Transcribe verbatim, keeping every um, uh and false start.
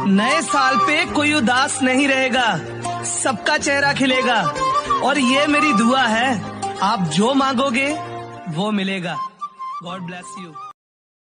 नए साल पे कोई उदास नहीं रहेगा, सबका चेहरा खिलेगा। और ये मेरी दुआ है, आप जो मांगोगे वो मिलेगा। God bless you.